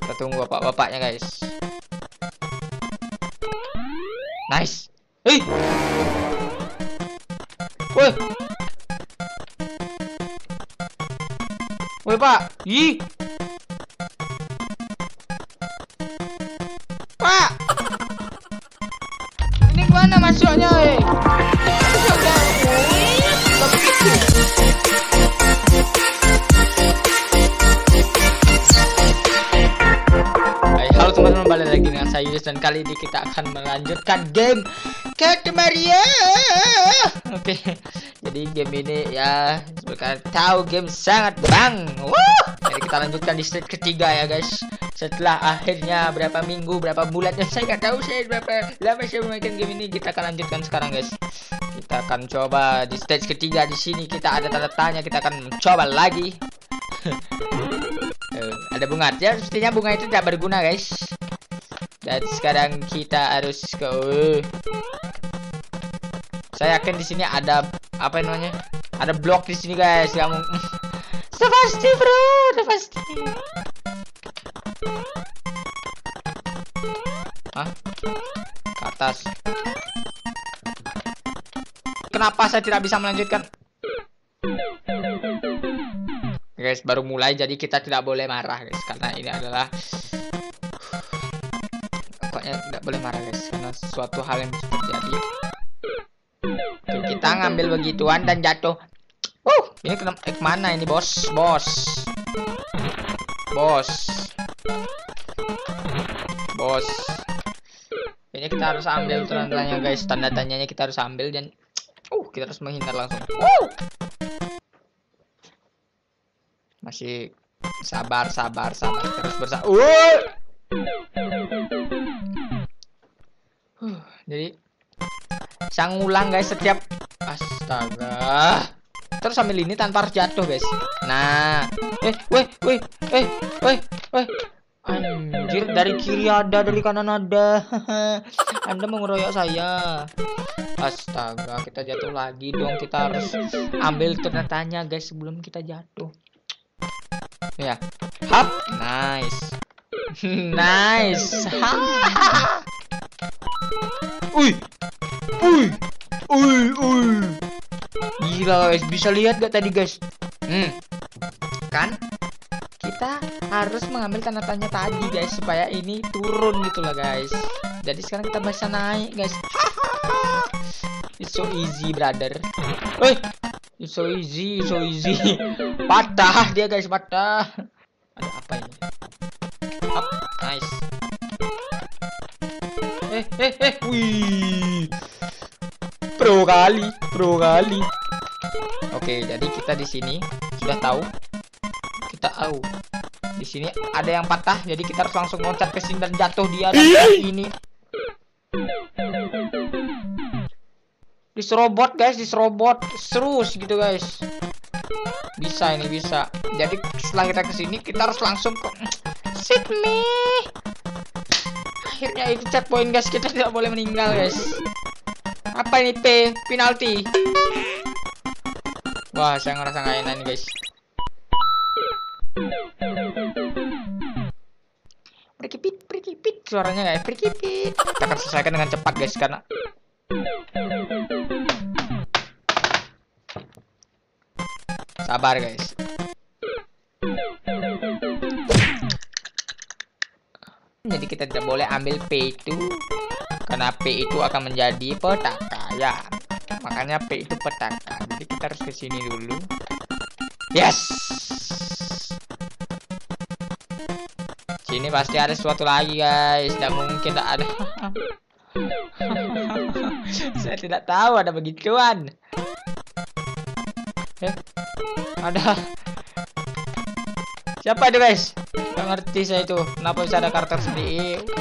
Kita tunggu bapak-bapaknya guys. Nice. Woi. Woi pak. Ih. Pak. Ini gimana masuknya Halo teman-teman, balik lagi dengan saya Yus dan kali ini kita akan melanjutkan game Cat Mario. Oke, jadi game ini ya seperti kalian tahu game sangat bang. Jadi kita lanjutkan di stage ketiga ya guys. Setelah akhirnya berapa minggu, berapa bulan ya saya nggak tahu saya berapa lama saya memainkan game ini. Kita akan lanjutkan sekarang guys. Kita akan coba di stage ketiga. Di sini kita ada tanda tanya, kita akan mencoba lagi. Ada bunga, ya mestinya bunga itu tidak berguna guys. Dan sekarang kita harus ke saya yakin di sini ada apa namanya? Ada blok di sini guys. Kamu pasti bro, pasti. Hah? Ke atas. Kenapa saya tidak bisa melanjutkan? Guys, baru mulai jadi kita tidak boleh marah guys, karena ini adalah pokoknya tidak boleh marah guys, karena sesuatu hal yang bisa terjadi. Oke, kita ngambil begituan dan jatuh. Ini kemana ini bos? Ini kita harus ambil tanda-tanya guys, tanda tanyanya kita harus ambil dan kita harus menghindar langsung. Masih sabar terus bersabar. Jadi saya ngulang guys setiap astaga. Terus sambil ini tanpa harus jatuh guys. Nah, anjir, dari kiri ada, dari kanan ada. Anda mau ngeroyok saya. Astaga, kita jatuh lagi dong. Kita harus ambil tanda-tanya guys sebelum kita jatuh. Ya, hap, nice. Gila guys, bisa lihat gak tadi guys? Kan kita harus mengambil tanda tanya tadi guys supaya ini turun gitu lah guys. Jadi sekarang kita bisa naik guys. It's so easy brother. It's so easy. Patah dia guys, patah. Ada apa ini? Up, nice. Wih. Pro kali. Oke, jadi kita di sini sudah tahu. Kita tahu. Di sini ada yang patah, jadi kita harus langsung loncat ke sini dan jatuh dia dan ini. Diserobot guys, terus gitu guys. Bisa ini bisa. Jadi setelah kita kesini kita harus langsung ke sit me. Akhirnya itu checkpoint guys, kita tidak boleh meninggal guys. Apa ini penalti? Wah, saya ngerasa nggak enak nih guys. Prikipit suaranya guys, prikipit. Kita akan selesaikan dengan cepat guys karena sabar guys. Jadi kita tidak boleh ambil P itu karena P itu akan menjadi petaka ya. Makanya P itu petaka. Jadi kita harus ke sini dulu. Yes. Sini pasti ada sesuatu lagi guys. Tidak mungkin tak ada. Saya tidak tahu ada begituan. Ada. Siapa itu guys? Gak ngerti saya itu. Kenapa bisa ada karakter seperti ini?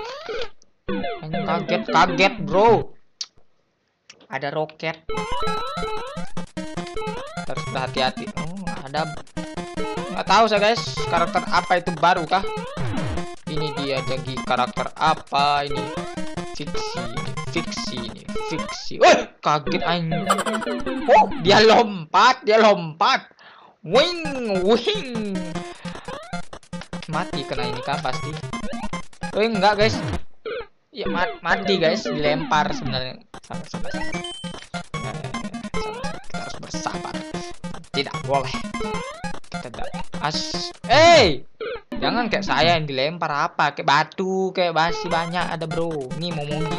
Kaget bro. Ada roket. Harus berhati-hati. Ada. Nggak tahu saya guys. Karakter apa itu baru kah? Ini dia jadi karakter apa ini? Fiksi. Kaget anjing. Dia lompat. Wing. Mati kena ini kan pasti. Oh enggak guys. Ya mati guys, dilempar sebenarnya. Sabar. Kita harus bersabar. Tidak boleh. Kita tidak. Jangan kayak saya yang dilempar apa, kayak batu, kayak basi banyak ada bro. Nih mau mogi.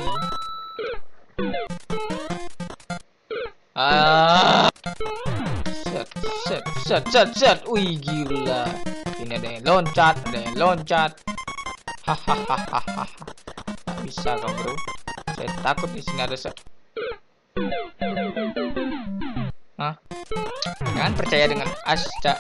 Set. Wih gila. Ini ada yang loncat. Hahaha. Tak bisa kau bro. Saya takut di sini ada set. Hah? Jangan percaya dengan asta.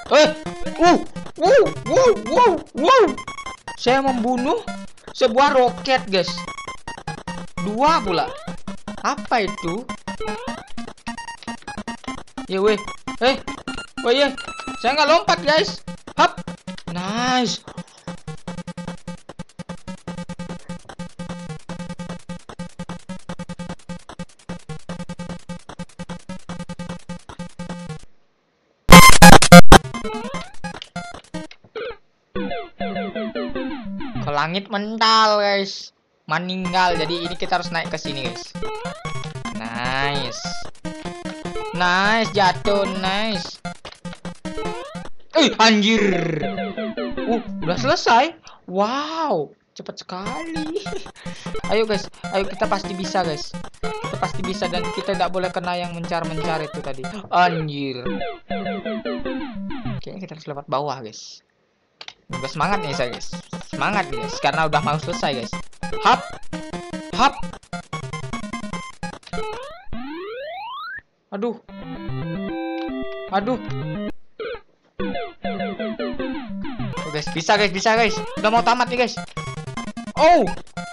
Wow. Saya membunuh sebuah roket guys. 2 pula. Apa itu? Ya weh. Saya nggak lompat guys. Hap. Nice. Ke langit mental guys. Meninggal. Jadi ini kita harus naik ke sini guys. Nice, jatuh, nice. Anjir. Udah selesai. Wow, cepat sekali. Ayo guys, kita pasti bisa guys. Kita pasti bisa dan kita tidak boleh kena yang mencar itu tadi. Anjir. Kayaknya kita harus lewat bawah guys. Udah semangat nih saya guys. Semangat guys, karena udah mau selesai guys. Hap. Aduh. Guys, bisa guys. Udah mau tamat nih guys. Oh.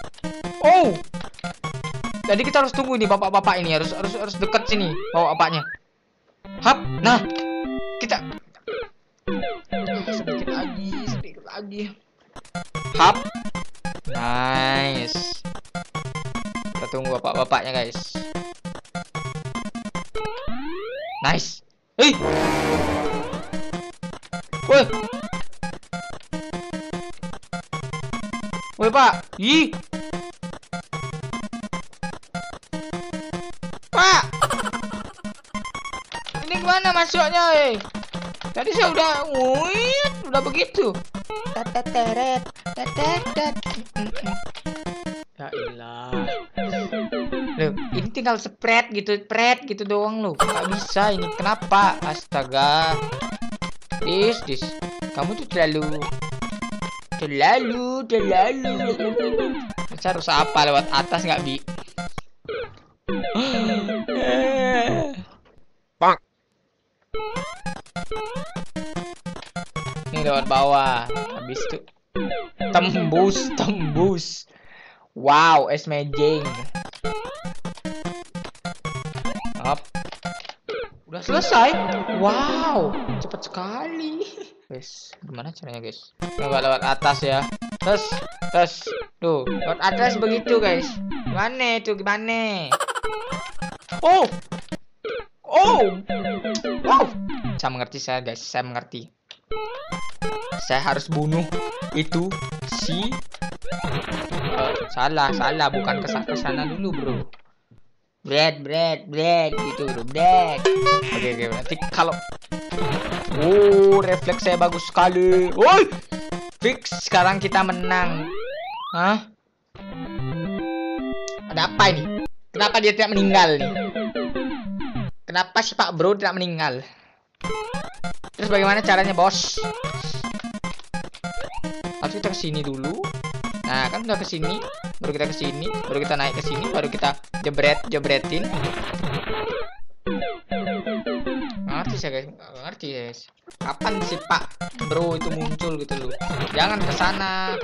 Jadi kita harus tunggu ini bapak-bapak ini harus dekat sini bapak-bapaknya. Hap. Nah, kita sedikit lagi. Hap. Nice. Kita tunggu bapak-bapaknya guys. Nice. Woi pak. Pak. Ini gimana masuknya Tadi saya udah begitu. Tetet. Ya ilah. Loh, ini tinggal spread gitu doang loh. Nggak bisa ini. Kenapa? Astaga. Dis. Kamu tuh terlalu. Saya harus apa lewat atas nggak bi? Bang. Ini lewat bawah. Habis itu tembus. Wow, amazing. Up. Udah selesai. Wow, cepat sekali. Guys, gimana caranya guys? Coba lewat atas ya. Terus. Tuh, lewat atas begitu guys. Gimana? Oh. Wow. Saya mengerti guys. Saya mengerti. Saya harus bunuh itu si. Salah. Bukan kesana dulu bro. Bread gitu bro. Oke, berarti kalau refleks saya bagus sekali. Woi, fix. Sekarang kita menang. Hah? Ada apa ini? Kenapa dia tidak meninggal nih? Kenapa si Pak Bro tidak meninggal? Terus bagaimana caranya bos? Harus kita kesini dulu. Nah kan udah kesini, baru kita kesini, baru kita naik ke sini, baru kita jebretin. Ngerti guys. Kapan sih Pak Bro itu muncul gitu loh? Jangan ke sana.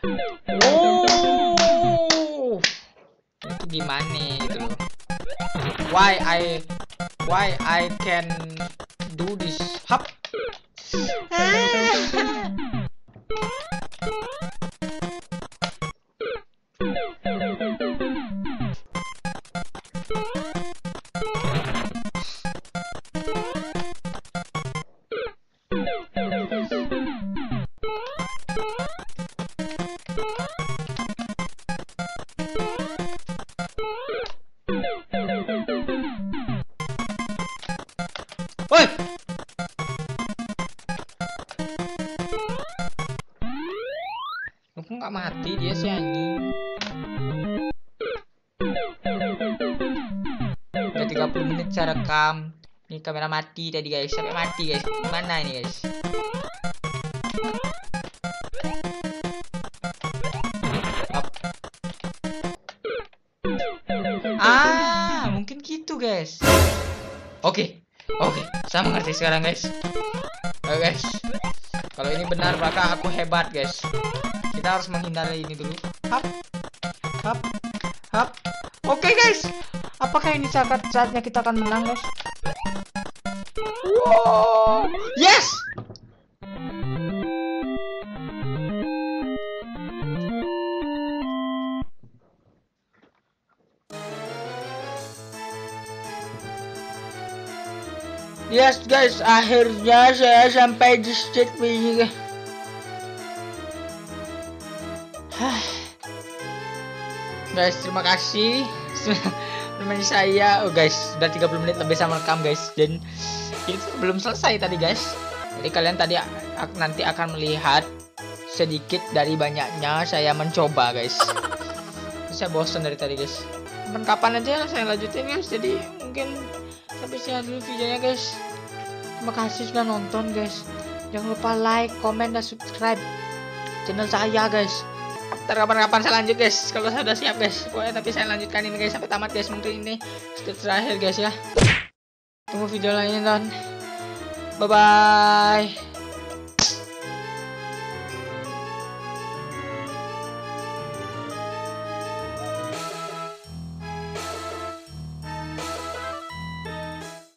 Itu gimana gitu loh? Why I can do this? Hap. Woi. Kok nggak mati dia sih anjing. Udah 30 menit saya rekam. Ini kamera mati tadi guys, sampai mati guys. Gimana ini guys? Mungkin gitu guys. Oke, saya mengerti sekarang guys. Oke guys, kalau ini benar maka aku hebat guys. Kita harus menghindari ini dulu. Hap. Oke guys, apakah ini saatnya kita akan menang guys? Wow, yes. Yes guys, akhirnya saya sampai di stage ini guys. Guys, terima kasih teman saya. Oh guys, sudah 30 menit lebih sama rekam guys. Dan itu belum selesai tadi guys. Jadi kalian tadi nanti akan melihat sedikit dari banyaknya saya mencoba guys. Saya bosan dari tadi guys. Kapan aja saya lanjutin guys. Jadi mungkin sampai sini dulu videonya guys. Terima kasih sudah nonton guys. Jangan lupa like, comment, dan subscribe channel saya guys. Ntar kapan-kapan saya lanjut guys. Kalau saya udah siap guys. Pokoknya tapi saya lanjutkan ini guys sampai tamat guys. Mungkin ini stage terakhir guys ya. Tunggu video lainnya dan bye bye.